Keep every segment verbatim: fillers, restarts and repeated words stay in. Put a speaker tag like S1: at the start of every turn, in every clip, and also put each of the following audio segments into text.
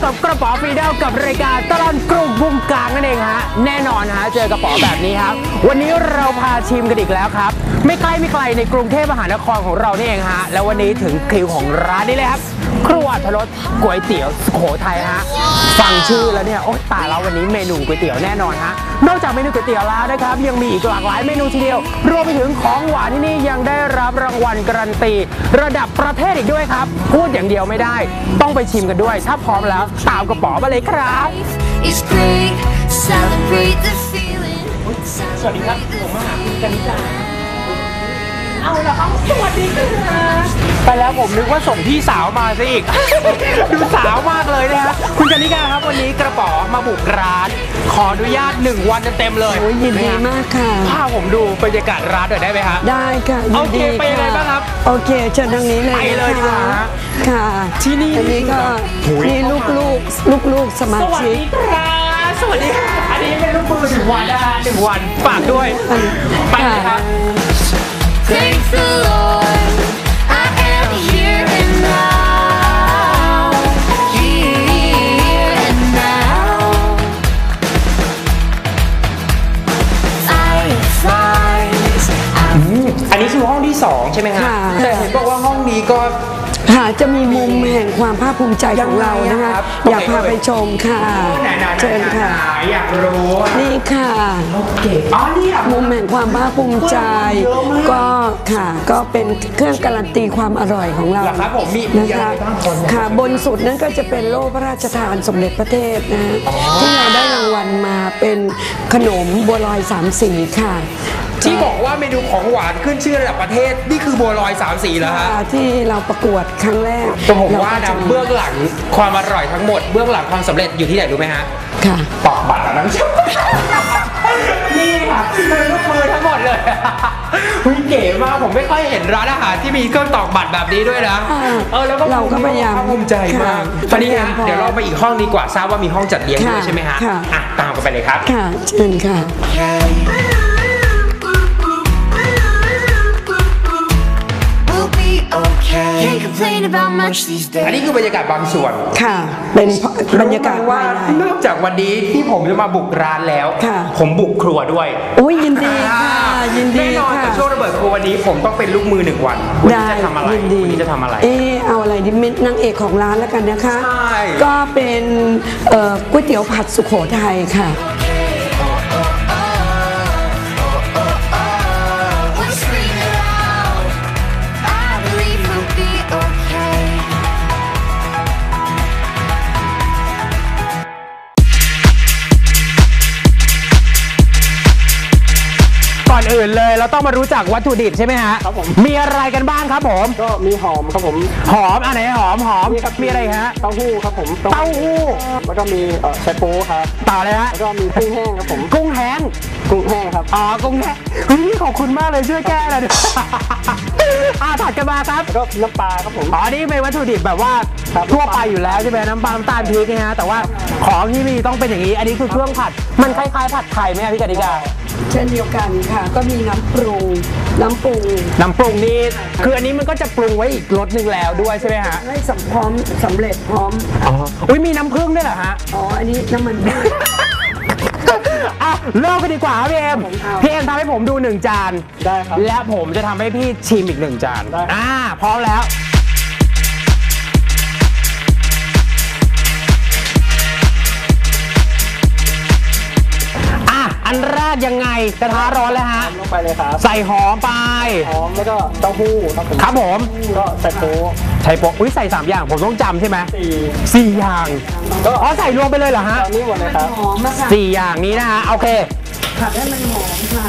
S1: กับกระป๋อฟรีเดลกับรายการตลอดกรุงบุ้งกลางนั่นเองฮะแน่นอนฮะเจอกระป๋อแบบนี้ครับวันนี้เราพาชิมกันอีกแล้วครับไม่ใกล้ไม่ไกลในกรุงเทพมหานครของเรานี่เองฮะแล้ววันนี้ถึงคิวของร้านนี้เลยครับครัวอัธรสก๋วยเตี๋ยวสุโขทัยฮะฟังชื่อแล้วเนี่ยโอ๊ยตายแล้ววันนี้เมนูก๋วยเตี๋ยวแน่นอนฮะนอกจากเมนูก๋วยเตี๋ยวแล้วนะครับยังมีอีกหลากหลายเมนูทีเดียวรวมไปถึงของหวานที่นี่ยังได้รับรางวัลการันตีระดับประเทศอีกด้วยครับพูดอย่างเดียวไม่ได้ต้องไปชิมกันด้วยถ้าพร้อมแล้วตามกระป๋อมาเลยครับสวัสดีครับผมมาหาคุณกนิษฐาเอาละครับสวัสดีครับไปแล้วผมนึกว่าส่งพี่สาวมาซะอีกดูสาวมากเลยนะฮะคุณกนิษฐาครับวันนี้กระป๋อมาบุกร้านขออนุญาตหนึ่งวันเต็มเลย
S2: ยินดีมากค่ะ
S1: พาผมดูบรรยากาศร้านหน่อยได้ไหมครับ
S2: ได้ค่ะ
S1: โอเคไปยังไงบ้างครับ
S2: โอเคเชิญทางนี้เลย
S1: ไปเลยดีกว่า
S2: ค่ะ
S1: ที่นี่
S2: อันนี้ก็นี่ลูกลูกลูกลูกสมาชิก
S1: สวัสดีครับอันนี้เป็นลูกมือหนึ่งวันนะฮะหนึ่งวันฝากด้วยไปเลยครับThank the Lord, I am here and now, here and now. I find อันนี้คือห้องที่สองใช่ไหมครับแต่เห็นบอกว่าห้องนี้ก็
S2: ค่ะจะมีมุมแห่งความภาคภูมิใจของเรานะคะอยากพาไปชมค่ะเชิญค่ะ
S1: อยากรู้
S2: นี่ค่ะ
S1: อ๋อนี่
S2: มุมแห่งความภาคภูมิใจก็ค่ะก็เป็นเครื่องการันตีความอร่อยของเรานะคะค่ะบนสุดนั้นก็จะเป็นโล่พระราชทานสมเด็จพระเทพนะที่เราได้รางวัลมาเป็นขนมบัวลอยสามสีค่ะ
S1: ที่บอกว่าเมนูของหวานขึ้นชื่อระดับประเทศนี่คือบัวลอยสามสีแล้วฮะ
S2: ที่เราประกวดครั้งแรก
S1: ก็ผมว่านะเบื้องหลังความอร่อยทั้งหมดเบื้องหลังความสำเร็จอยู่ที่ไหนรู้ไหมฮะ
S2: ค่ะ
S1: ปอกบัตรแล้วนะนี่ค่ะเป็นลูกมือทั้งหมดเลยวิ่งเก๋มากผมไม่ค่อยเห็นร้านอาหารที่มีเครื่องตอกบัตรแบบนี้ด้วยนะเออแล้วก็
S2: เราก็พยายาม
S1: ภูมิใจมากตอนนี้ฮะเดี๋ยวเราไปอีกห้องดีกว่าทราบว่ามีห้องจัดเลี้ยงด้วยใช่ไหมฮะอ่ะตามกันไปเลยครับ
S2: ค่ะเชิญค่ะ
S1: อันนี้คือบรรยากาศบางส่วน
S2: ค่ะเป็นบรรยากาศ
S1: ว่านอกจากวันนี้ที่ผมจะมาบุกร้านแล้วผมบุกครัวด้วย
S2: อุ้ยยินดีค่ะยินดี
S1: แน่นอนกับช่วงระเบิดครัววันนี้ผมต้องเป็นลูกมือหนึ่งวันวันนี้จะทำอะไรวันนี้จะทำอะไร
S2: เออเอาอะไรดิเป็นนางเอกของร้านแล้วกันนะคะก็เป็นก๋วยเตี๋ยวผัดสุโขทัยค่ะ
S1: ก่อนอื่นเลยเราต้องมารู้จักวัตถุดิบใช่ไหมฮะ
S3: ครับผม
S1: มีอะไรกันบ้างครับผม
S3: ก็มีหอมครับผม
S1: หอมอันไหนหอมหอมมีอะไรฮะ
S3: เต้าหู้ครับผม
S1: เต้าหู้
S3: แล้วก็มีไชโป๊ครับ
S1: ต่อเลยฮะ
S3: แล้วก็มีกุ้งแห้งครับผม
S1: กุ้งแห้ง
S3: กุ้งแห้งครับ
S1: อ๋อกุ้งแห้งพี่ขอบคุณมากเลยช่วยแก้หน่อยอ่าถัดกันมาครับ
S3: แล้วก็น้ำปลาครับผม
S1: อ๋อนี่เป็นวัตถุดิบแบบว่าทั่วไปอยู่แล้วใช่ไหมน้ำปลาน้ำตาลพริกนะฮะแต่ว่าของที่มีต้องเป็นอย่างนี้อันนี้คือเครื่องผัดมันคล้ายๆผัดไทยไหมพี่กนิษฐา
S2: เช่นเดียวกันค่ะก็มีน้ำปรุงน้ำปรุง
S1: น้ำปรุงนี่คืออันนี้มันก็จะปรุงไว้อีกรสหนึ่งแล้วด้วยใช่ไหมฮะ
S2: ให้สำพร้อมสำเร็จพร้อม
S1: อ๋ออุ้ยมีน้ำผึ้งด้วยเหรอฮะ
S2: อ๋ออันนี้น้ำมัน
S1: อ่ะเริ่มกันดีกว่าพี่เอ็มพี่เอ็มทำให้ผมดูหนึ่งจาน
S3: ได้ครับ
S1: และผมจะทำให้พี่ชิมอีกหนึ่งจานอ่าพร้อมแล้วอันแรกยังไงกระทะร้อนเลยฮะ
S3: ลงไปเลยครับ
S1: ใส่หอมไป
S3: หอมแล้วก็เต้าหู้ครับผม
S1: ครับผม
S3: ก็ใส่โป๊
S1: ใส่โป๊อุ้ยใส่สามอย่างผมต้องจำใช่ไหมสี่สี่อย่างอ๋อใส่รวมไปเลยเหรอฮะ
S3: นี่หมดเลยครับ
S1: สี่อย่างนี้นะฮะโอเค
S2: ผัดให้มันหอมค่ะ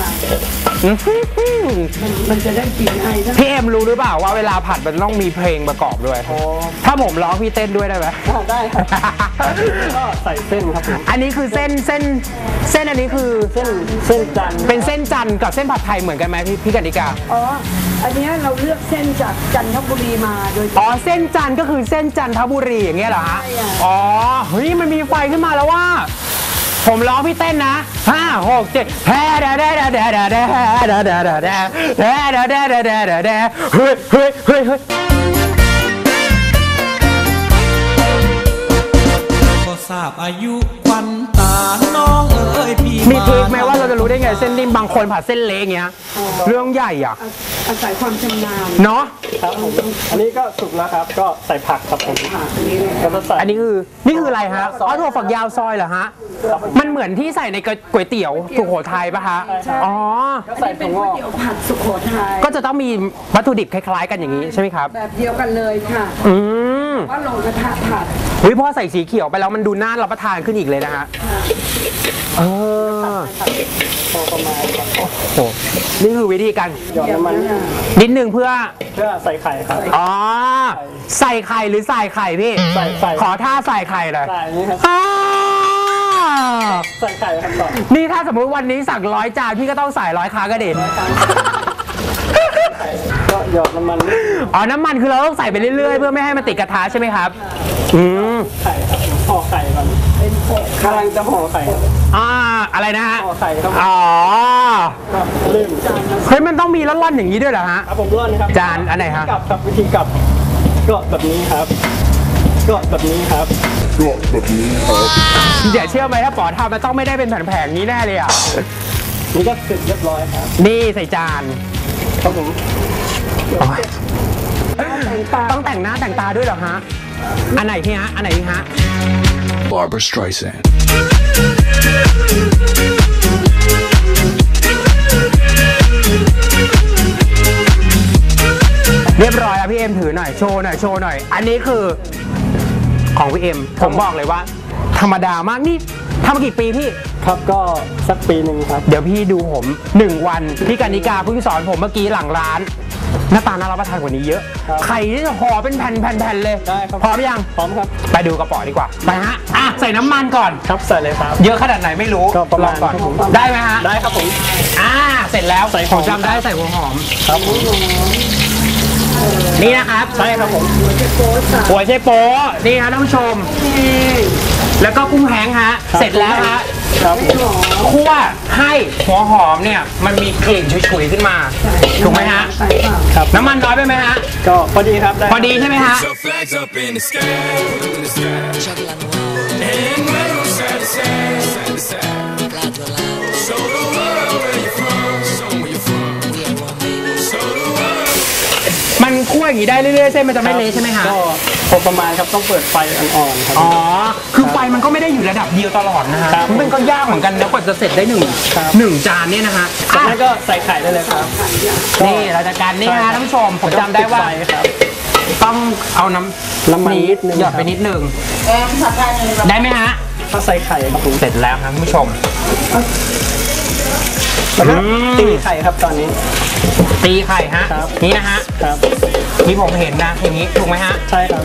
S2: มันจะได้กลิ่นไอ
S1: พี่เอ็มรู้หรือเปล่าว่าเวลาผัดมันต้องมีเพลงประกอบด้วยถ้าผมร้องพี่เต้นด้วยได้ไหม
S3: ได้ครับก็ใส่เส้นครับ
S1: อันนี้คือเส้นเส้นเส้นอันนี้คือ
S3: เส้นเส้นจันทร์
S1: เป็นเส้นจันทร์กับเส้นผัดไทยเหมือนกันไหมพี่พี่กนิษฐา
S2: อ๋ออันนี้เราเลือกเส้นจากจันทบุรีมาโดย
S1: อ๋อเส้นจันทร์ก็คือเส้นจันทบุรีอย่างเงี้ยเหรอฮะอ๋อเฮ้ยมันมีไฟขึ้นมาแล้วว่าผมร้องพี่เต้นนะห้าหกเจ็ดแฮ่แด่แด่แด่แด่แด่แด่แด่แด่แด่แด่แด่แด่แด่แด่แด่แด่แด่เฮ้ยเฮ้ยเฮ้ยเฮ้ย
S4: ทราบอายุควันตาน้องเอ๋ยพี่
S1: มีทริคไหมว่าเราจะรู้ได้ไงเส้นนิ่มบางคนผัดเส้นเล็กเงี้ยเรื่องใหญ่อ่ะ
S2: อาศัยความชำนาญ
S1: เนาะ
S3: ครับผมอันนี้ก็สุกแล้วครับก็ใส่ผักครับผมแล้วก็ใส่
S1: อันนี้คือนี่คืออะไรฮะอ๋อถั่วฝักยาวซอยเหรอฮะมันเหมือนที่ใส่ในก๋วยเตี๋ยวสุโขทัยปะคะอ๋อ
S3: ก็ใส่
S2: เป็
S3: ถั่
S2: น
S3: วง
S2: ก๋วย
S3: อก
S2: เตี๋ยวผัดสุโขทัย
S1: ก็จะต้องมีวัตถุดิบคล้ายๆกันอย่างนี้ใช่ไหมครับ
S2: แบบเดียวกันเลยค่ะ
S1: อืม
S2: ว่าลงกระทะผัด
S1: เฮ้ยพอใส่สีเขียวไปแล้วมันดูน่ารับประทานขึ้นอีกเลยนะฮะเออ
S3: พอประมาณครับ
S1: โอ้โหนี่คือวิธีการ
S3: หยอดน้ำมัน
S1: นิดนึงเพื่อ
S3: เพื่อใส่ไข่ครับ
S1: อ๋อใส่ไข่หรือใส่ไข่พี่
S3: ใส่ไข่
S1: ขอท่าใส่ไข่เลย
S3: ใส่อย่างนี้ครับ
S1: อ่า
S3: ใส่ไข่ครับก่อน
S1: นี่ถ้าสมมุติวันนี้สั่งร้อยจานพี่ก็ต้องใส่ร้อยครั้งก็เด่น
S3: ก็หยอดน้ำมันนิดนึง
S1: อ๋อน้ำมันคือเราต้องใส่ไปเรื่อยๆเพื่อไม่ให้มันติดกระทะใช่ไหมครับอืม
S3: ไข่ครับห่อไข่ก่อนกำลังจะห่อไข่ครับ
S1: อ่าอะไรนะฮะ
S3: ห่อไข่ครับ
S1: อ๋อ
S3: ก็เริ่ม
S1: เฮ้ยมันต้องมีร่อนๆอย่างนี้ด้วยเหรอฮะ
S3: ครับผมร่อนครับ
S1: จานอันไหนฮะ
S3: กลับครับวิธีกลับก็แบบนี้ครับก็แบบนี้ครับ
S1: อย่าเชื่อไหมถ้าป๋อทำมันต้องไม่ได้เป็นแผงๆนี้แน่เลยอ่ะ
S3: นี่ก็เสร็จเรียบร้อยครับ
S1: นี่ใส่จาน
S3: ครับผม
S1: โอ๊ยต้องแต่งหน้าแต่งตาด้วยเหรอฮะ อันไหนพี่ฮะ อันไหนพี่ฮะ
S5: Barbara Streisand.
S1: เรียบร้อยแล้วพี่เอ็มถือหน่อยโชว์หน่อยโชว์หน่อย อันนี้คือของพี่เอ็มผมบอกเลยว่า ธรรมดามากนี่ทำมากี่ปีพี่
S3: ครับก็สักปีหนึ่งครับ
S1: เดี๋ยวพี่ดูผมหนึ่งวันพี่กานิกาเพิ่งสอนผมเมื่อกี้หลังร้าน หน้าตาน่ารับประทานกว่านี้เยอะ
S3: ครับ
S1: ไข่ที่จะห่อเป็นแผ่นๆๆเลย
S3: ได้ครับ
S1: พร้อมยัง
S3: พร้อมครับ
S1: ไปดูกระป๋อดีกว่าไปฮะอ่ะใส่น้ำมันก่อน
S3: ครับใส่เลยครับ
S1: เยอะขนาดไหนไม่รู้
S3: ก็ประมาณ
S1: ลองก่อน
S3: ครับผม
S1: ได้ไหมฮะ
S3: ได้ครับผม
S1: อ่าเสร็จแล้ว
S3: ใส่ห
S1: ผ
S3: อม
S1: มจำได้ใส่หัวหอม
S3: ครับผม
S1: นี่นะครับ
S3: ใช่ครับผม
S1: หัวไชโป๊ะนี่ฮะท่านผู้ชม แล้วก็กุ้งแห้งฮะ เสร็จแล้วฮะ
S3: ครับผม
S1: คั่วให้หัวหอมเนี่ยมันมีกลิ่นฉุยๆขึ้นมา ถูกไหมฮะ
S2: ใส่เปล่า
S3: ครับ
S1: น้ำมันน้อยไปไหมฮะ
S3: ก็พอดีครับได้
S1: พอดีใช่ไหมฮะ
S5: So flags up in the sky, up in the sky. And wave from side to side, side to side. Show the world where you're from, show 'em where you're from. Show the world.
S1: มันคั่วอย่างนี้ได้เรื่อยๆเส้นมันจะไม่เละใช่ไหมฮะ
S3: ก็พอประมาณครับต้องเปิดไฟอ่อนๆครับ
S1: อ๋อ คือไฟมันก็ไม่ได้อยู่ระดับเดียวตลอดนะฮะ
S3: ครับ
S1: มันก็ยากเหมือนกันนะกว่าจะเสร็จได้หนึ่ง
S3: ครับ
S1: หนึ่งจานเนี่ยนะฮะ
S3: จาก
S1: อ่ะ
S3: นั้นก็ใส่ไข่ได้เลยครับ
S1: นี่เราจะการนี่ฮะท่านผู้ชมผมจำได้ว่า
S3: ปิฟครับ
S1: ต้องเอาน้ำ
S3: น้ำมันนิดนึง
S1: หยอดไปนิดนึงได้ไหมฮะ
S3: ถ้าใส่ไข่ครับผม
S1: เสร็จแล้วครับท่านผู้ชม
S3: แล้วก็
S1: อืม
S3: ตีไข่ครับตอนนี้
S1: ตีไข่ฮะ
S3: ครับ
S1: นี่นะฮะ
S3: ครับ
S1: ที่ผมเห็นนะอย่างนี้ถูกไหมฮะ
S3: ใช่ครับ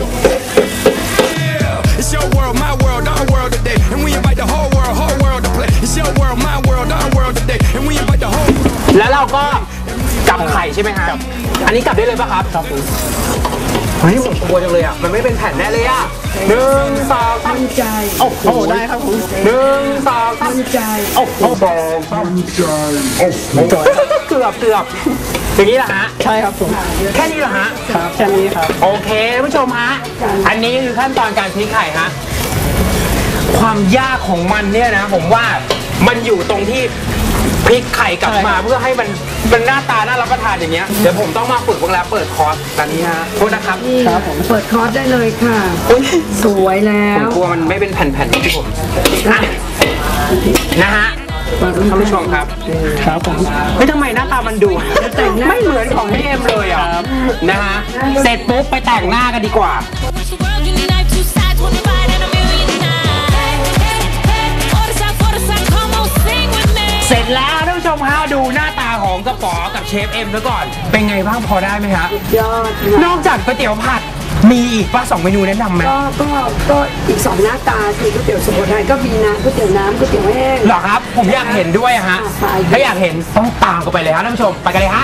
S5: It's your world, my world, our world today. And we invite the whole world, whole world to play. It's your world, my world, our world today. And we invite the whole world.
S1: แล้วเราก็กลับไข่ใช่ไหมฮะอันนี้กลับได้เลยป่ะครับ
S3: ครับผม
S1: เฮ้ยผมกลัวจังเลยอ่ะมันไม่เป็นแผ่นแน่เลยอ่ะหนึ่งสองสาม
S2: มั่นใจ
S1: โอ้โห
S3: โอ้ได้ครับผม
S1: หนึ่งสองสาม
S2: มั่นใจ
S1: โอ้โหสองสามเกือบเกือบอย่างนี้แหละฮะ
S3: ใช่ครับผม
S1: แค่นี้เหรอฮะ
S3: ครับแค่นี้ครับ
S1: โอเคท่านผู้ชมฮะ อันนี้คือขั้นตอนการพลิกไข่ฮะ ความยากของมันเนี่ยนะ ผมว่ามันอยู่ตรงที่พลิกไข่กลับมาเพื่อให้มันเป็นหน้าตาน่ารับประทานอย่างเงี้ย เดี๋ยวผมต้องมาฝึกเวลาเปิดคอร์สตอนนี้ฮะโทษนะครับ
S2: นี่
S3: ครับผม
S2: เปิดคอร์สได้เลยค่ะ สวยแล้
S1: ผม
S2: ว
S1: กลัวมันไม่เป็นแผ่นๆที่ผมอ่ะนะฮะท่านผู้ชมครับ
S3: ครับผม
S1: เฮ้ยทำไมหน้าตามันดู ไม่เหมือนของพี่เอ็มเลยอ่ะนะฮะ เสร็จปุ๊บไปแต่งหน้ากันดีกว่า
S6: The world unite two sides, one fight and a million times. Order shot, order shot, come on, sing with me.
S1: เสร็จแล้วท่านผู้ชมฮะดูหน้าตาของกระป๋อกับเชฟเอ็มซะก่อน เป็นไงบ้างพอได้ไหมฮะ
S2: ยอด
S1: นอกจากก๋วยเตี๋ยวผัดมีอีกป่ะสองเมนูแนะนำไหม
S2: ก็ก็ก็อีกสองหน้าตาคือก๋วยเตี๋ยวสุโขทัยก็มีน้ำก๋วยเตี๋ยวน้ำก๋วยเตี๋ยวแห้ง
S1: เหรอครับ ผมอยากเห็นด้วยอะฮะ
S2: ใช่
S1: ถ้าอยากเห็นต้องตามกันไปเลยฮะท่านผู้ชมไปกันเลยฮะ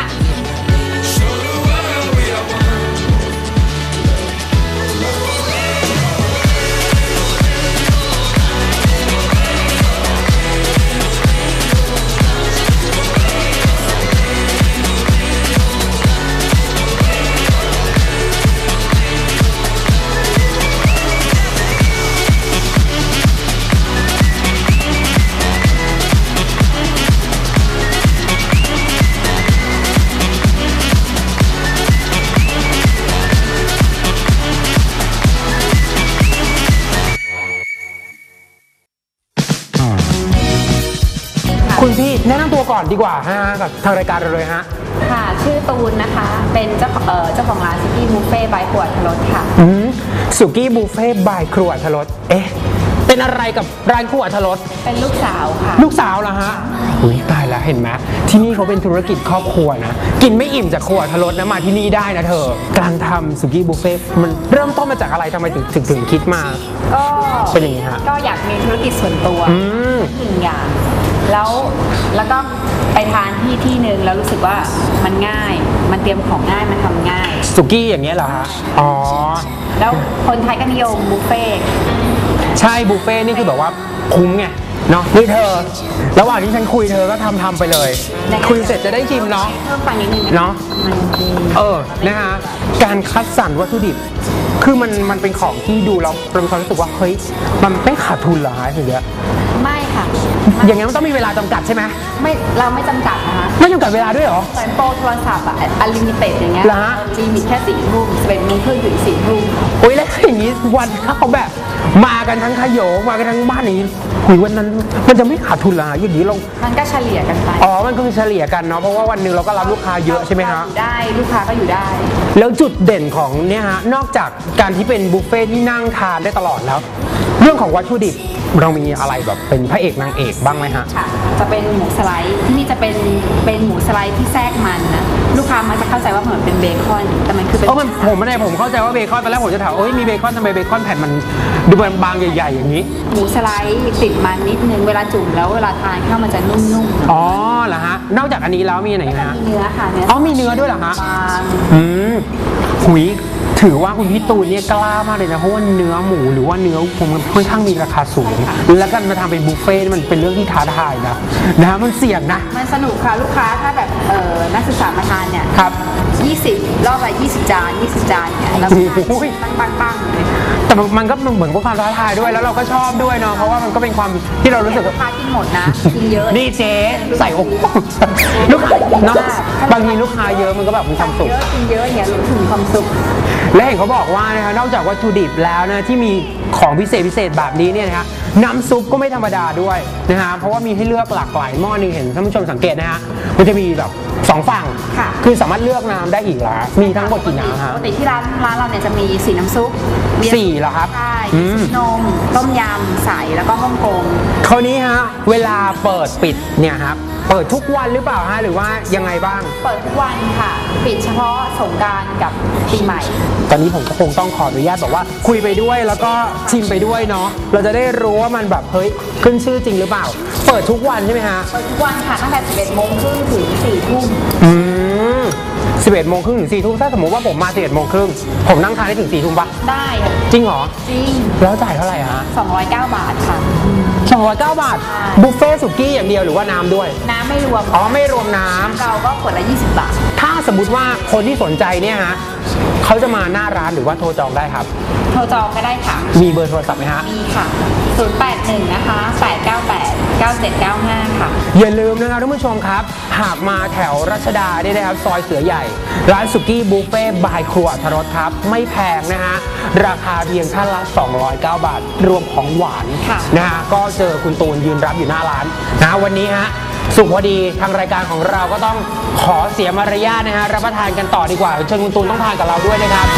S1: ก่อนดีกว่าฮะกับทางรายการเราเลยฮะ
S7: ค่ะชื่อตูนนะคะเป็นเจ้าเอ่อเจ้าของร้านสุกี้บุฟเฟ่บายขวดทรสค่ะ
S1: อืมสุกี้บุฟเฟ่บายครัวทรสเอ๊ะเป็นอะไรกับร้านครัวทรส
S7: เป็นลูกสาวค่ะ
S1: ลูกสาวเหรอฮะอุ้ยตายแล้วเห็นไหมที่นี่เขาเป็นธุรกิจครอบครัวนะกินไม่อิ่มจากครัวทรสนะมาที่นี่ได้นะเธอการทำสุกี้บุฟเฟ่มันเริ่มต้นมาจากอะไรทำไมถึงถึงถึงคิดมา
S7: ก็
S1: เป็นอย่างนี้ฮะ
S7: ก็อยากมีธุรกิจส่วนตัวหนึ่งอย่างแล้วแล้วก็ไปทานที่ที่หนึ่งแล้วรู้สึกว่ามันง่ายมันเตรียมของง่ายมันทำง่าย
S1: สุกี้อย่างเงี้ยเหรอฮะอ๋อ
S7: แล้วคนไทยก็นิยมบุฟเฟ่
S1: ใช่บุฟเฟ่นี่คือแบบว่าคุ้มไงเนาะนี่เธอระหว่างที่ฉันคุยเธอก็ทำทำไปเลยคุยเสร็จจะได้ชิมเนาะ
S7: เพิ่มฟังนิดนึง
S1: เนาะเออนะฮะการคัดสรรวัตถุดิบคือมันมันเป็นของที่ดูเราเรามีความรู้สึกว่าเฮ้ยมันไม่ขาดทุนเหรอฮะถึงเนี้ย
S7: ไม่ค่ะ
S1: อย่างเงี้ยมันต้องมีเวลาจำกัดใช่ไหม
S7: ไม่เราไม่จำกัดนะคะ
S1: ไม่จำกัดเวลาด้วยเหรอ
S7: เหมือนโปรโทรศัพท์อะอันลิมิเต็ดอย่างเงี้ยลิมิตแค่สี่ทุ่มสิบเอ็ดโมงครึ่งถึงสี่ทุ่ม
S1: โอ้ยแล้วอย่างงี้วันถ้าเขาแบบมากันทั้งขยโยมากันทั้งบ้านนี้คุยวันนั้นมันจะไม่ขาดทุนเหรออย่างนี้ลง
S7: มันก็เฉลี่ยกันไป
S1: อ๋อมันก็คือเฉลี่ยกันเนาะเพราะว่าวันหนึ่งเราก็รับลูกค้าเยอะใช่ไหมฮะ
S7: ได้ลูกค้าก็อยู่ได้
S1: แล้วจุดเด่นของเนี่ยฮะนอกจากการที่เป็นบุฟเฟ่ที่นั่งทานได้ตลอดแล้วเรื่องของวัตถุดิบเรามีอะไรแบบเป็นพระเอกนางเอกบ้างไหมฮะ
S7: ค่ะจะเป็นหมูสไลด์ที่นี่จะเป็นเป็นหมูสไลด์ที่แทรกมันนะลูกค้ามักจะเข้าใจว่าเหมือนเป็นเบคอนแต่มันคือเป็น
S1: เออมันผมไม่ได้ผมเข้าใจว่าเบคอนตอนแรกผมจะถามเอ้ยมีเบคอนทำไมเบคอนแผ่นมันดูมันบางใหญ่ๆอย่างนี้
S7: หมูสไลด์ติดมันนิดนึงเวลาจุ่มแล้วเวลาทานข้าวมันจะนุ่ม
S1: ๆอ๋อเหรอฮะนอกจากอันนี้แล้วมีไหนฮะ
S7: มีเนื้อค่ะเนื้อ
S1: อ๋อมีเนื้อด้วยเหรอฮะอืมหุยถือว่าคุณพี่ตูนเนี่ยกล้ามากเลยนะเพราะว่าเนื้อหมูหรือว่าเนื้อผมมันค่อนข้างมีราคาสูงแล้วกันมาทำเป็นบุฟเฟ่ต์มันเป็นเรื่องที่ท้าทายนะนะมันเสี่ยงนะ
S7: มันสนุกค่ะลูกค้าถ้าแบบเออนักศึกษามาทานเนี่ย
S1: ครับ
S7: ยี่สิบรอบละยี่สิบจานยี่สิบจานเนี่ยแล้วปังปัง
S1: แต่มันก็เหมือนกับความท้าทายด้วยแล้วเราก็ชอบด้วยเนาะเพราะว่ามันก็เป็นความที่เรารู้สึก
S7: ลูกค้ากินหมดนะกินเยอะ
S1: นี่เจ๊ใส่อกลูกเนาะบางทีลูกค้าเยอะมันก็แบบมีความสุข
S7: กินเยอะเนี่ยรู้ถึงความสุข
S1: และเห็นเขาบอกว่านะคะนอกจากวัตถุดิบแล้วนะที่มีของพิเศษพิเศษแบบนี้เนี่ยนะคะน้ำซุปก็ไม่ธรรมดาด้วยนะฮะเพราะว่ามีให้เลือกหลากหลายหม้อนึงเห็นท่านผู้ชมสังเกตนะฮะมันจะมีแบบสองฝั่งคือสามารถเลือกน้ำได้อีกแล้วมีทั้งหมดกี่น้ำฮะ
S7: ปกติที่ร้านร้านเราเนี่ยจะมีสี่น้ำซุป
S1: สี่เหรอครับ
S7: ใช่นมต้มยำใสแล้วก็ฮ่องกง
S1: คราวนี้ฮะเวลาเปิดปิดเนี่ยครับเปิดทุกวันหรือเปล่าฮะหรือว่ายังไงบ้าง
S7: เปิดทุกวันค่ะปิดเฉพาะสงกรานต์กับปีใหม่
S1: ตอนนี้ผมก็คงต้องขออนุญาตบอกว่าคุยไปด้วยแล้วก็ชิมไปด้วยเนาะเราจะได้รู้ว่ามันแบบเฮ้ยขึ้นชื่อจริงหรือเปล่าเปิดทุกวันใช่ไหมฮะ
S7: เปิดทุกวันค่ะตั้งแต่สิบเอ็ดโมงครึ่งถึงสี่ทุ่ม
S1: อืมสิบเอ็ดโมงครึ่งถึงสี่ทุ่มถ้าสมมติว่าผมมาสิบเอ็ดโมงครึ่งผมนั่งทานได้ถึงสี่ทุ่มปะ
S7: ได้
S1: จริงเหรอ
S7: จริง
S1: แล้วจ่ายเท่าไหร่ฮะ
S7: สองร้อยเก้าบาทค่ะ
S1: สองร้อยเก้าบาทบุฟเฟ่สุกี้อย่างเดียวหรือว่าน้ำด้วย
S7: น้ำไม่รวม
S1: อ๋อไม่รวมน้ำ
S7: เราก็ขวดละยี่สิบบาท
S1: ถ้าสมมุติว่าคนที่สนใจเนี่ยฮะเขาจะมาหน้าร้านหรือว่าโทรจองได้ครับ
S7: โทรจองก็ได้ค่ะ
S1: มีเบอร์โทรศัพท์ไหมฮะ
S7: มีค่ะศูนย์ แปด หนึ่งนะคะแปด เก้า แปด เก้า เจ็ด เก้า ห้าค่ะ
S1: อย่าลืมนะครับท่านผู้ชมครับหากมาแถวรัชดาเนี่ยนะครับซอยเสือใหญ่ร้านสุกี้บุฟเฟ่บายครัวทรสครับไม่แพงนะฮะราคาเพียงท่านละสองร้อยเก้าบาทรวมของหวานนะฮะก็เจอคุณตูนยืนรับอยู่หน้าร้านนะวันนี้ฮะสุขพอดีทางรายการของเราก็ต้องขอเสียมารยาทนะฮะรับประทานกันต่อดีกว่าเชิญคุณตูนต้องทานกับเราด้วยนะครับ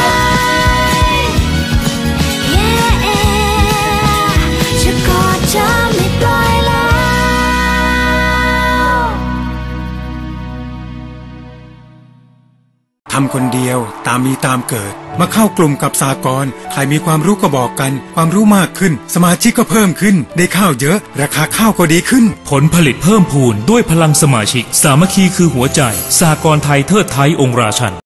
S8: ทำคนเดียวตามมีตามเกิดมาเข้ากลุ่มกับสหกรณ์ใครมีความรู้ก็บอกกันความรู้มากขึ้นสมาชิกก็เพิ่มขึ้นได้ข้าวเยอะราคาข้าวก็ดีขึ้น
S9: ผลผลิตเพิ่มพูนด้วยพลังสมาชิกสามัคคีคือหัวใจสหกรณ์ไทยเทิดไทยองค์ราชัน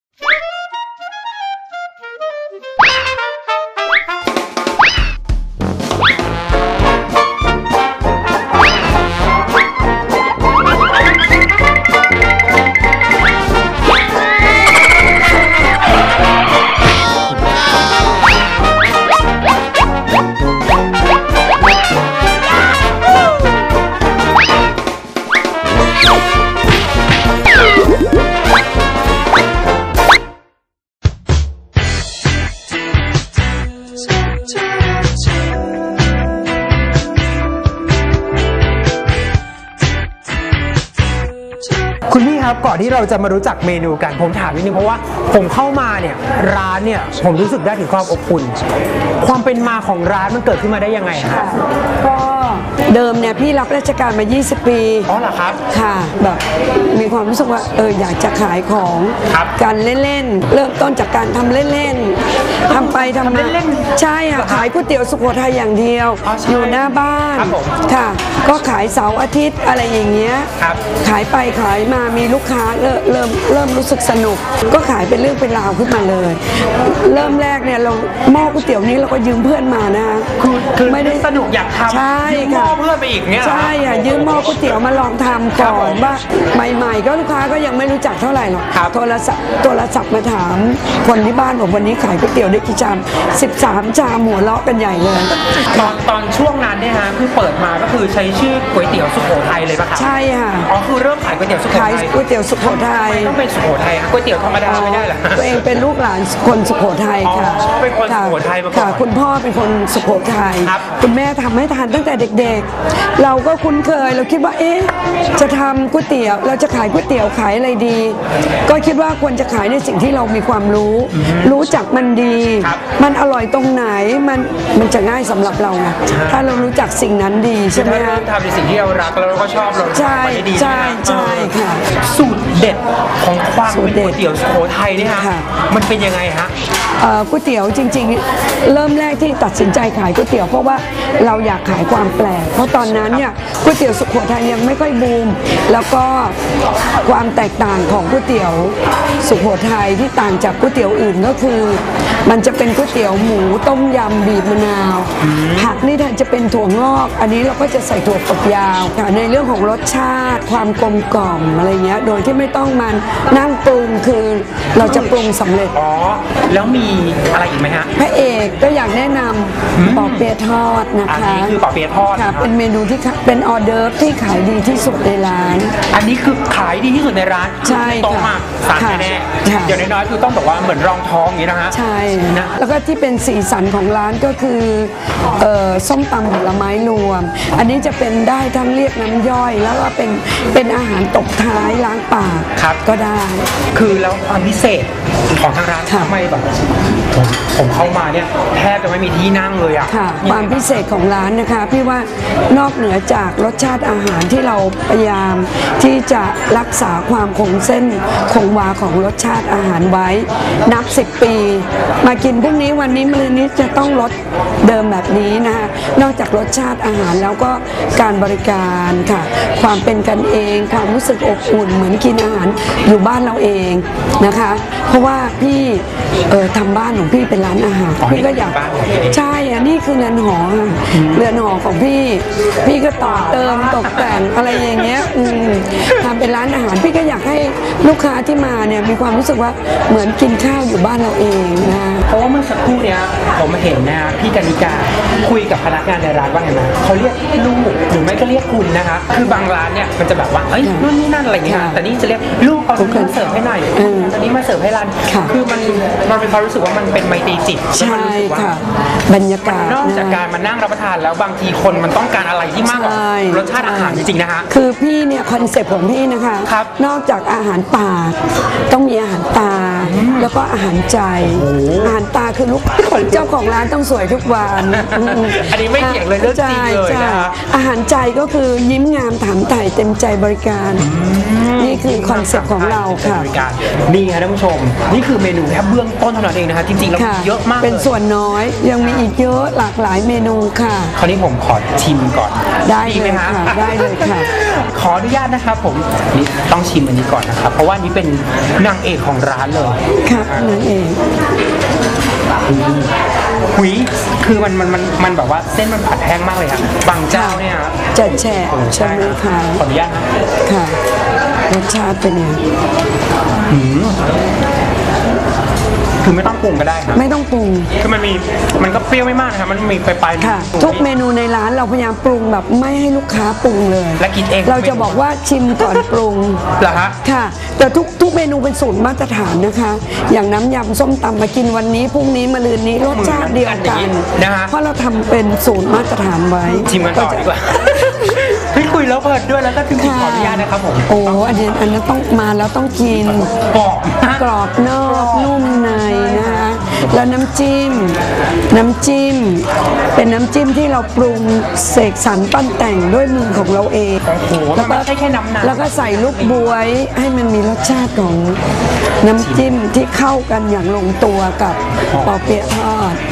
S1: คุณพี่ครับก่อนที่เราจะมารู้จักเมนูกันผมถามนิดนึงเพราะว่าผมเข้ามาเนี่ยร้านเนี่ยผมรู้สึกได้ถึงความอบอุ่นความเป็นมาของร้านมันเกิดขึ้นมาได้ยังไงฮะ
S2: ก็เดิมเนี่ยพี่รับราชการมา ยี่สิบ ปี
S1: อ๋อเหรอครับ
S2: ค่ะแบบมีความรู้สึกว่าเอออยากจะขายของ
S1: ครับ
S2: การเล่นๆเริ่มต้นจากการทำเล่นๆทำไปทำมา
S1: ทำเล่นๆ
S2: ใช่ค่ะขายก๋วยเตี๋ยวสุโขทัยอย่างเดียว
S1: อ๋อใช่
S2: อยู่หน้าบ้าน
S1: ครับผม
S2: ค่ะ ก็ขายเสาร์อาทิตย์อะไรอย่างเงี้ย
S1: ครับ
S2: ขายไปขายมามีลูกค้าเริ่มเริ่มเริ่มรู้สึกสนุก ก็ขายเป็นเรื่องเป็นราวขึ้นมาเลย เริ่มแรกเนี่ยเราหม้อก๋วยเตี๋ยวนี้เราก็ยืมเพื่อนมานะ
S1: คือคือ
S2: ไม่ได้
S1: สนุกอยากทำ
S2: ใช่
S1: ยืมหม้
S2: ค่ะ
S1: อเพื่อนไปอีกเนี่ยเหรอ
S2: ใช่ค่ะยืมหม้อก๋วยเตี๋ยวมาลองทำก่อนว่าใหม่ๆก็ลูกค้าก็ยังไม่รู้จักเท่าไหร่หรอก
S1: ครับ
S2: โทรศัพท์โทรศัพท์มาถามคนที่บ้านบอกวันนี้ขายก๋วยเตี๋ยวได้กี่ชามสิบสามชามหัวเราะกันใหญ่เลย
S1: ตอนตอนช่วงนั้นเนี่ยฮะคือเปิดมาก็คือใช้ชื่อก๋วยเตี๋ยวสุโขทัยเลยป่ะครับ
S2: ใช่ค่ะ
S1: อ๋อคือเริ่มขายก๋วยเตี๋ยวสุโข
S2: ขาย
S1: ทัย
S2: ก๋วยเตี๋ยวสุโขทัย
S1: ทำไมต้องเป็นสุโขทัยฮะก๋วยเตี๋ยวธรรมดาไม่ได้เหรอ
S2: ตัวเองเป็นลูกหลานคนสุโขทัยค่ะ
S1: อ๋อเป็นคนสุโขทัยมาก่อน
S2: ค่ะคุณพ่อเป็นคนสุโขทัย
S1: ครับ
S2: คุณแม่ทำให้ทานตั้งแต่เด็กๆ เราก็คุ้นเคยเราคิดว่าเอ๊ะจะทำก๋วยเตี๋ยวเราจะขายก๋วยเตี๋ยวขายอะไรดี ก็คิดว่าควรจะขายในสิ่งที่เรามีความรู้ รู้จักมันดี
S1: ครับ
S2: มันอร่อยตรงไหนมันมันจะง่ายสำหรับเราไงถ้าเรารู้จักสิ่งนั้นดีใช่ไหม
S1: ถ้า
S2: คะ
S1: เริ่มทำในสิ่งที่เรารักแล้วเราก็ชอบเรา
S2: ใช่
S1: ทำมันได้ดี
S2: ใช่
S1: ไหม
S2: ใช่ค่ะ
S1: สูตรเด็ดของความ
S2: สูต
S1: เป็น
S2: รเด็ด
S1: ก๋วยเตี๋ยวสุโขทัยเนี่ยฮะ
S2: ค่ะ
S1: มันเป็นยังไงฮะ
S2: เอ่อก๋วยเตี๋ยวจริงๆ เริ่มแรกที่ตัดสินใจขายก๋วยเตี๋ยวเพราะว่าเราอยากขายความแปลกเพราะตอนนั้นเนี่ยก๋วยเตี๋ยวสุโขทัยยังไม่ค่อยบูมแล้วก็ความแตกต่างของก๋วยเตี๋ยวสุโขทัยที่ต่างจากก๋วยเตี๋ยวอื่นก็คือ มันจะเป็นก๋วยเตี๋ยวหมูต้มยำบีบมะนาวผักนี่แทนจะเป็นถั่วงอก อันนี้เราก็จะใส่ถั่วฝักยาวค่ะในเรื่องของรสชาติ ความกลมกล่อมอะไรเงี้ยโดยที่ไม่ต้องมันนั่งปรุงคือเราจะปรุงสำเร็จ
S1: อ๋อ แล้วมีอะไรอีกไหมฮะ
S2: พระเอกก็อยากแนะนำปอเปี๊ยะทอดนะ
S1: อัน
S2: คะ
S1: นี้คือปอเปี๊ยะทอด
S2: ค่ะ
S1: นะครับ
S2: เป็นเมนูที่ขะเป็นออเดิร์ฟที่ขายดีที่สุดในร้าน
S1: อันนี้คือขายดีที่สุดในร้าน
S2: ใช่
S1: โต๊ะ
S2: ค่ะ
S1: มากสั่ง
S2: ค่ะ
S1: แน่
S2: ค่ะ
S1: ๆเดี๋ยวน้อยๆคือต้องบอกว่าเหมือนรองท้องอย่างนี้นะฮะ
S2: ใช่
S1: นะ
S2: แล้วก็ที่เป็นสีสันของร้านก็คือเอ่อส้มตำผลไม้รวม อันนี้จะเป็นได้ทั้งเรียกน้ำย่อย แล้วก็เป็นเป็นอาหารตบท้ายล้างปาก
S1: ครับ
S2: ก็ได้
S1: คือแล้วความพิเศษของทางร้าน
S2: ค่ะ
S1: ทำไมแบบผมผมเข้ามาเนี่ยแทบจะไม่มีที่นั่งเลยอ่ะ
S2: ค่ะความพิเศษของร้านนะคะพี่ว่านอกเหนือจากรสชาติอาหารที่เราพยายามที่จะรักษาความคงเส้นคงวาของรสชาติอาหารไว้นับสิบปี มากินพรุ่งนี้วันนี้มะรืนนี้จะต้องรสเดิมแบบนี้นะคะนอกจากรสชาติอาหารแล้วก็การบริการค่ะความเป็นกันเองความรู้สึกอบอุ่นเหมือนกินอาหารอยู่บ้านเราเองนะคะเพราะว่าพี่เออทำบ้านของพี่เป็นร้านอาหาร
S1: อ๋อ
S2: พี่ก็อยาก
S1: นี่เป็นบ้านของพี่
S2: ใช่อันนี้คือเรือนหอค่ะเรือนหอของพี่ พี่ก็ต่อเติมตกแต่งอะไรอย่างเงี้ยอืมทำเป็นร้านอาหารพี่ก็อยากให้ลูกค้าที่มาเนี่ยมีความรู้สึกว่าเหมือนกินข้าวอยู่บ้านเราเองนะ
S1: เพราะว่าเมื่อสักครู่เนี้ยผมเห็นนะฮะพี่กนิกาคุยกับพนักงานในร้านว่าไงนะเขาเรียกลูกหรือไม่ก็เรียกคุณนะคะคือบางร้านเนี่ยมันจะแบบว่าเอ้ยนู่นนี่นั่นอะไรอย่างเงี้ย
S2: ค่ะ
S1: แต่นี่จะเรียกลูกเอาตรงนี้มาเสิร์ฟให้หน่อย
S2: เออ
S1: ตอนนี้มาเสิร์ฟให้ร้าน
S2: ค่ะ
S1: คือมันมันเป็นความรู้สึกว่ามันเป็นไมตรีจิตแล้วมัน
S2: ใช่
S1: รู้สึกว่า
S2: ค่ะ บรรยากาศ
S1: นอกจาก
S2: นะ
S1: การมานั่งรับประทานแล้วบางทีคนมันต้องการอะไรที่มากกว่า
S2: ใช่
S1: รสชาติอาหารจริงๆนะฮะ
S2: คือพี่เนี่ยคอนเซ็ปต์ของพี่นะคะ
S1: ครับ
S2: นอกจากอาหารปากต้องมีอาหารตา แล้วก็อาหารใจ อาหารตาคือลูกเจ้าของร้านต้องสวยทุกวันม
S1: อันนี้ไม่เถียงเลยเรื่องจริงเลย
S2: ใช่
S1: นะฮะ
S2: อาหารใจก็คือยิ้มงามถามไถ่เต็มใจบริการ นี่คือคอนเซ็ปต์ของเราค่ะ
S1: บริการนี่ครับท่านผู้ชม นี่คือเมนูแค่เบื้องต้นเท่านั้นเองนะฮะจริงๆแล้ว
S2: ค่ะ
S1: เยอะมาก
S2: เป็น
S1: เลย
S2: ส่วนน้อยยังมีอีกเยอะหลากหลายเมนูค่ะ
S1: คราวนี้ผมขอชิมก่อน
S2: ได้
S1: ดีไหม
S2: เลย
S1: ฮะ
S2: ค่ะได้เลยค่ะ
S1: ขออนุญาตนะครับผมนี่ต้องชิมอันนี้ก่อนนะครับ เพราะว่านี่เป็นนางเอกของร้านเลย
S2: ค่ะนั่นเอง
S1: หุยคือมันมันมันมันแบบว่าเส้นมันผัดแห้งมากเลยครับบางเจ้าเนี่ยครับ
S2: จะแฉะใช่ไหมคะ
S1: ขออนุญาตนะ
S2: ค่ะรสชาติเป็นยังไง
S1: คือไม่ต้องปรุงก็ได้ครับ
S2: ไม่ต้องปรุง
S1: คือมันมีมันก็เปรี้ยวไม่มากนะครับมันมีไปลายๆ
S2: ค่ะ ทุกเมนูในร้านเราพยายามปรุงแบบไม่ให้ลูกค้าปรุงเลย
S1: และกินเอง
S2: เราจะบอกว่าชิมก่อนปรุง
S1: เหรอฮะ
S2: ค่ะ แต่ทุกทุกเมนูเป็นสูตรมาตรฐานนะคะ อย่างน้ำยำส้มตำมากินวันนี้พรุ่งนี้มะรืนนี้รสชาติเดียวกัน
S1: นะฮะ
S2: เพราะเราทำเป็นสูตรมาตรฐานไว้
S1: ชิมกันต่อดีกว่า เฮ้ยคุยยแล้วเปิดด้วยแล้วก็ถึงขออนุญาตนะครับผม
S2: โอ้อันนี้อันนั้นต้องมาแล้วต้องกิน
S1: กรอบนะ
S2: กรอบนอกนุ่มในนะคะแล้วน้ำจิ้มน้ำจิ้ม เป็นน้ำจิ้มที่เราปรุงเสกสรรปั้นแต่งด้วยมือของเราเอง
S1: โอ้โหมันไม่ใช่แค่น้ำนะ
S2: แล้วก็ใส่ลูกบวยให้มันมีรสชาติของน้ำจิ้มที่เข้ากันอย่างลงตัวกับปอเปี๊ยะทอด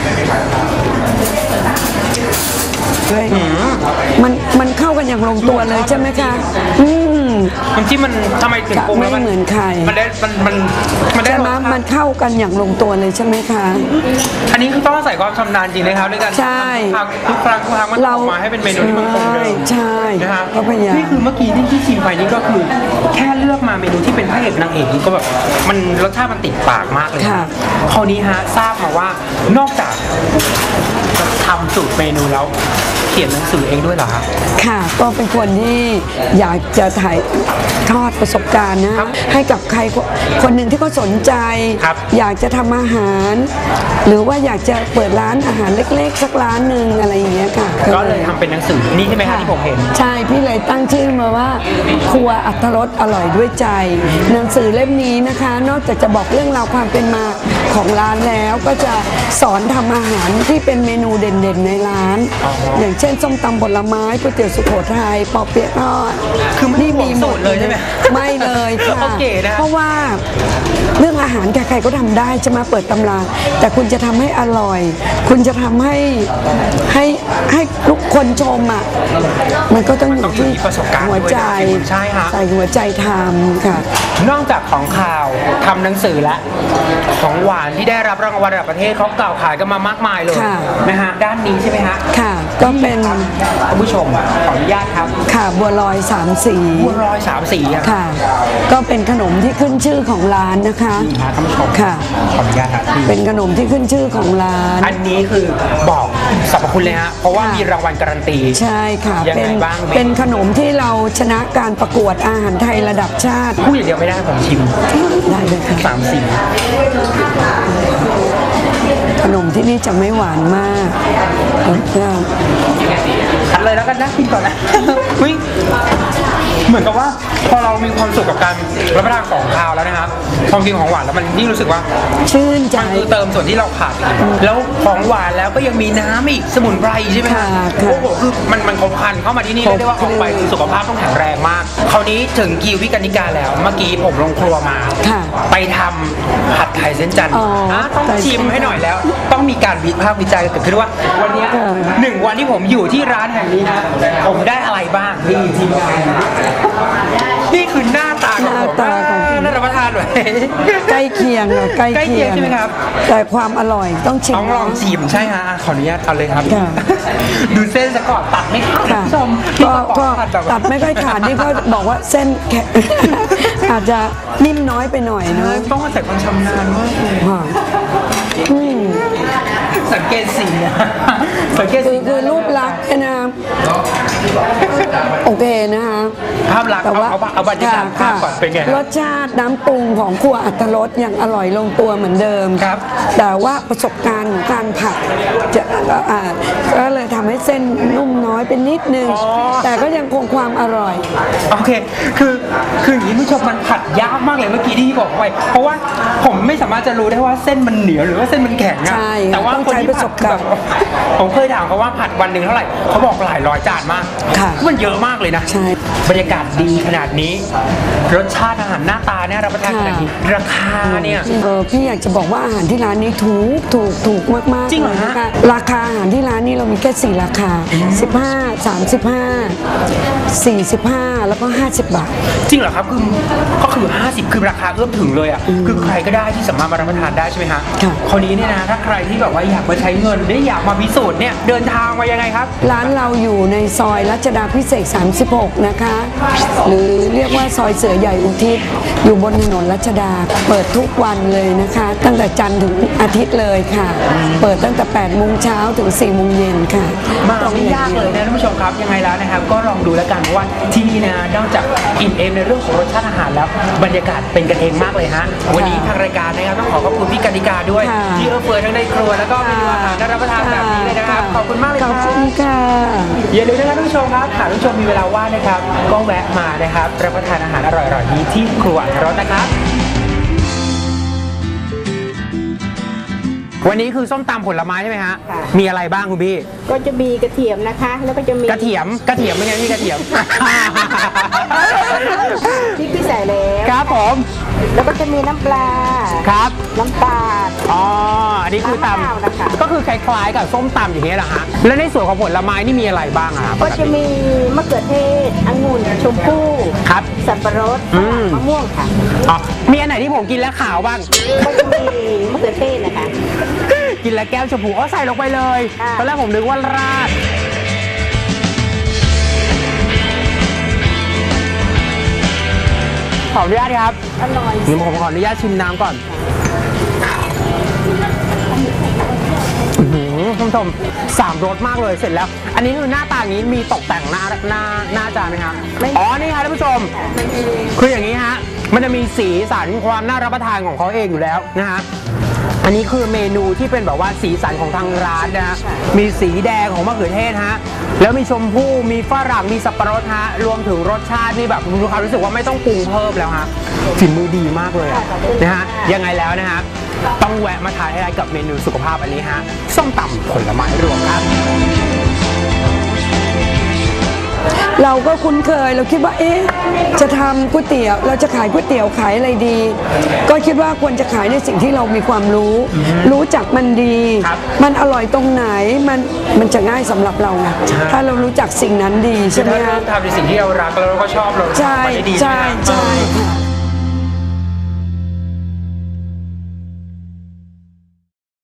S2: ด้วยมันมันเข้ากันอย่างลงตัวเลยใช่ไหมคะอืม
S1: น้ำจิ้มมันทำไมถึงปรุง
S2: ไม่
S1: แล้วมัน
S2: เหมือนใคร
S1: มันได้มันมันมันได้
S2: ใช่ไหม
S1: รสชาติ
S2: มันเข้ากันอย่างลงตัวเลยใช่ไหมคะ
S1: อันนี้คือต้องอาศัยความชำนาญจริงนะครับในการ
S2: ใช่
S1: ทำทุกครั้งทุกครั้งมันออกมาให้เป็นเมนูที่มันคงเดิม
S2: ใช่
S1: นะครับ
S2: ก็พยายาม
S1: นี่คือเมื่อกี้ที่ที่ชิมไปนี่ก็คือแค่เลือกมาเมนูที่เป็นพระเอกนางเอกนี่ก็แบบมันรสชาติมันติดปากมากเลย
S2: ค่ะ
S1: คราวนี้ฮะทราบมาว่านอกจากทำสูตรเมนูแล้วเขียนหนังสือเองด้วยเหรอครับ
S2: ค่ะก็เป็นคนที่อยากจะถ่ายทอดประสบการณ์นะให้กับใครคนหนึ่งที่เขาสนใจ
S1: ครับ
S2: อยากจะทำอาหาร หรือว่าอยากจะเปิดร้านอาหารเล็กๆ สักร้านหนึ่งอะไรอย่างเงี้ยค่ะ
S1: ก็เลยทำเป็นหนังสือนี่ใช่ไหมครับที่ผมเห็น
S2: ใช่พี่เลยตั้งชื่อมาว่าครัวอรรถรสอร่อยด้วยใจ หนังสือเล่มนี้นะคะ นอกจากจะบอกเรื่องราวความเป็นมาของร้านแล้วก็จะสอนทำอาหารที่เป็นเมนูเด่นๆในร้าน อย่างเช่นส้มตำผลไม้ก๋วยเตี๋ยวสุโขทัยปอเปี๊ยะทอด
S1: คือไม่ห่วงสูตรเลยใช่ไหม
S2: ไม่เลยค่ะ
S1: โอเคนะ
S2: เพราะว่าเรื่องอาหารใครๆก็ทำได้ใช่ไหมเปิดตำราแต่คุณจะทำให้อร่อย คุณจะทำให้ให้ให้ทุกคนชมอ่ะมันก็ต้องอยู่ที่
S1: ประสบการณ์
S2: หัวใจ
S1: ด้วยนะใช่ฮะ
S2: ใส่หัวใจทำค่ะ
S1: นอกจากของข่าวทำหนังสือและของหวานที่ได้รับรางวัลระดับประเทศเขากล่าวขายกันมามากมายเลย
S2: ค่ะ
S1: นะฮะด้านนี้ใช่ไหมฮะ
S2: ค่ะก็เป็น
S1: คุณผู้ชมขออนุญาตครับ
S2: ค่ะบัวลอยสามสี
S1: บัวลอยสามสีอะ
S2: ค่ะ ก็เป็นขนมที่ขึ้นชื่อของร้านนะคะ
S1: นี่ฮะท่านผู้ชม
S2: ค่ะ
S1: ขออนุญาตครับ
S2: เป็นขนมที่ขึ้นชื่อของร้าน
S1: อันนี้คือบอกสรรพคุณเลยฮะเพราะว่า
S2: ค่ะ
S1: มีรางวัลการันตี
S2: ใช่ค่ะ
S1: ยังไง
S2: เป็น
S1: บ้างเมนู
S2: เป็นขนมที่เราชนะการประกวดอาหารไทยระดับชาติ
S1: พูดอย่างเดียวไม่ได้ผมชิม
S2: ได้เลยค่ะ
S1: สามสี
S2: ขนมที่นี่จะไม่หวานมากแล้วก็
S1: คัดเลยแล้วกันนะกินก่อนนะ อุ๊ยเหมือนกับว่าพอเรามีความสุขกับการรับประทานของคาวแล้วนะครับพอกินของหวานแล้วมันยิ่งรู้สึกว่า
S2: ชื่นใจ
S1: มันคือเติมส่วนที่เราขาดอีกแล้วของหวานแล้วก็ยังมีน้ำอีกสมุนไพรใช่ไหม
S2: ค่ะ
S1: ฮะ
S2: ค่ะ
S1: โอ้โหคือมันมันครบครันเข้ามาที่นี่
S2: คร
S1: เรีย
S2: บ
S1: กได้ว่าออกไปคือสุขภาพต้องแข็งแรงมาก คราวนี้ถึงคิวพี่กนิการแล้ว เมื่อกี้ผมลงครัวมา
S2: ค่ะ
S1: ไปทำผัดไทยเส้นจันทร์
S2: อ๋ออ่
S1: ะต้องชิมให้หน่อยแล้ว ต้องมีการวิพากษ์วิจารณ์เกิดขึ้นว่า วันเนี้ย
S2: ค่ะ
S1: หนึ่งวันที่ผมอยู่ที่ร้านแห่งนี้นะผมได้อะไรบ้างนี่ทีมงานนี่คือหน้าตาของผม
S2: หน้าตาของคุณ
S1: น่ารับประทานเลย
S2: ใกล้เคียงอะใกล้
S1: ใกล้เคียงใช่ไหมครับ
S2: แต่ความอร่อยต้องชิม
S1: ต้องลองชิมใช่ฮะขออนุญาตเอาเลยครับ
S2: ค่ะ
S1: ดูเส้นซะก่อนตัดไม่ขาด
S2: ค่ะ
S1: คุณผู้ชม
S2: ก็ก็
S1: ผัดแบบ
S2: ตัดไม่ค่อยขาดนี่ก็บอกว่าเส้นแข็ง อาจจะนิ่มน้อยไปหน่อยเนอะ
S1: ต้องอาศัยความชำนาญมากเลย
S2: ค่ะอืม
S1: สังเกตสีนะสังเกต
S2: คื
S1: สี
S2: อคือรูปลักษณ์เนี่ยนะโอเคนะคะ
S1: ภาพลักษณ์
S2: แต่
S1: เอา
S2: ว่า
S1: เอาเอาบรรยากาศภาพก่อนเป็นไง
S2: รสชาติน้ำปรุงของครัวอัตรสยังอร่อยลงตัวเหมือนเดิม
S1: ครับ
S2: แต่ว่าประสบการณ์ของการผัดจะอ่าก็เลยทำให้เส้นนุ่มน้อยเป็นนิดนึง แต่ก็ยังคงความอร่อย
S1: โอเค คือคืออย่างนี้ผู้ชมมันผัดยากมากเลยเมื่อกี้ที่บอกไป เพราะว่าผมไม่สามารถจะรู้ได้ว่าเส้นมันเหนียวหรือว่าเส้นมันแข็งอะ
S2: ใช่
S1: แต่ว่า
S2: ต้อง
S1: คน
S2: ใช้
S1: ที่
S2: ประส
S1: ผัด
S2: บ
S1: คือ
S2: การ
S1: แบ
S2: ณ์
S1: บผมเคยถามเขาว่าผัดวันหนึ่งเท่าไหร่เขาบอกหลายร้อยจานมาก
S2: ค่ะ
S1: มันเยอะมากเลยนะ
S2: ใช่
S1: บรรยากาศดีขนาดนี้ รสชาติอาหารหน้าตาเนี่ยรับประทานขนาดนี้ราคาเนี่ย
S2: เออพี่อยากจะบอกว่าอาหารที่ร้านนี้ถูกถูกถูกมากๆ
S1: จริงเหรอ
S2: เลย
S1: ฮะ
S2: นะคะราคาอาหารที่ร้านนี้เรามีแค่สี่ราคาสิบห้า สามสิบห้า สี่สิบห้าแล้วก็ห้าสิบบาท
S1: จริงเหรอครับคือก็คือห้าสิบคือราคาเอื้อมถึงเลยอ่ะคือใครก็ได้ที่สามารถมารับประทานได้ใช่ไหมฮะ
S2: ค่ะ
S1: คราวนี้เนี่ยนะถ้าใครที่แบบว่าอยากมาใช้เงินได้อยากมาพิสูจน์เนี่ยเดินทางมายังไงครับ
S2: ร้านเราอยู่ในซอยรัชดาพิเศษกสามสิบหกนะคะ หรือเรียกว่าซอยเสือใหญ่อุทิศอยู่บนถนนรัชดา เปิดทุกวันเลยนะคะ ตั้งแต่จันทร์ถึงอาทิตย์เลยค่ะ เปิดตั้งแต่แปดโมงเช้าถึงสี่โมงเย็นค่ะ
S1: มาไม่ยากเลยนะท่านผู้ชมครับยังไงแล้วนะครับก็ลองดูแล้วกันเพราะว่าที่นี่นะนอกจากอิ่มเอมในเรื่องของรสชาติอาหารแล้วบรรยากาศเป็นกันเองมากเลยฮะวันนี้ทางรายการนะครับต้องขอขอบคุณพี่กนิกาด้วย
S2: ค่ะ
S1: ที่เอื้อเฟื้อทั้งในครัวแล้วก็เมนูอาหารน่ารับประทานแบบนี้เลยนะครับขอบคุณมากเลยค
S2: ข
S1: รั
S2: อบบ คุณค่ะ
S1: อย่าลืมนะครับท่านผู้ชมมครับหากท่านผู้ชมมีเวลาว่างนะครับ ก็แวะมานะครับรับประทานอาหารอร่อยๆนี้ที่ครัวอรรถรสนะครับ วันนี้คือส้มตำผลไม้ใช่ไหมฮะ
S10: ค่ะ
S1: มีอะไรบ้างคุณพี่
S10: ก็จะมีกระเทียมนะคะ แล้วก็จะมี
S1: กระเทียมกระเทียมไม่ใช่พี่กระเทียม
S10: พริกที่ใส่แล้ว
S1: ครับผม
S10: แล้วก็จะมีน้ำปลา
S1: ครับ
S10: น้ำปลา
S1: อ๋ออันนี้คือต
S10: น้ำมะนาวนะคะ
S1: ำก็คือคล้ายๆกับส้มตำอย่างเงี้ยเหรอฮะแล้วในส่วนของผลไม้นี่มีอะไรบ้างอะครับ
S10: ก็จะมีมะเขือเทศองุ่นชมพู่
S1: ครับ
S10: สับปะรด
S1: อืม
S10: มะม่วงค่ะ
S1: อ๋อมีอันไหนที่ผมกินแล้วขาวบ้าง
S10: ก็จะมีมะเขือเทศนะคะ
S1: กินแล้วแก้วชมพูอ๋อใส่ลงไปเลย
S10: ค่ะ
S1: ตอนแรกผมนึกว่าราดขออนุญาตครับ
S10: อร่อย
S1: นี่ผมขออนุญาตชิมน้ำก่อนอื้อหือท่านผู้ชมสามรสมากเลยเสร็จแล้ว อันนี้คือหน้าตาอย่างนี้มีตกแต่งหน้าหน้าหน้าจานไหมครับอ๋อนี่ครับท่านผู้ชม คืออย่างนี้ฮะมันจะมีสีสันความน่ารับประทานของเขาเองอยู่แล้วนะฮะอันนี้คือเมนูที่เป็นแบบว่าสีสันของทางร้านนะฮะมีสีแดงของมะเขือเทศฮะแล้วมีชมพู่มีฝรั่งมีสับปะรดฮะรวมถึงรสชาตินี่แบบมีความรู้สึกว่าไม่ต้องปรุงเพิ่มแล้วฮะฝีมือดีมากเลยอะนะฮะยังไงแล้วนะฮะต้องแวะมาทานให้ได้กับเมนูสุขภาพอันนี้ฮะส้มตำผลไม้รวมครับ
S2: เราก็คุ้นเคยเราคิดว่าเอ๊ะจะทำก๋วยเตี๋ยวเราจะขายก๋วยเตี๋ยวขายอะไรดี ก็คิดว่าควรจะขายในสิ่งที่เรามีความรู้ รู้จักมันดี มันอร่อยตรงไหนมันมันจะง่ายสำหรับเราไงถ้าเรารู้จักสิ่งนั้นดีใช่ไหม
S1: ถ้า
S2: คะ
S1: เริ่มทำในสิ่งที่เรารักแล้วเราก็ชอบเรา
S2: ใช่
S1: ทำมันได้ดี
S2: ใช่
S1: ไหมครับ
S2: ใช่ค่ะ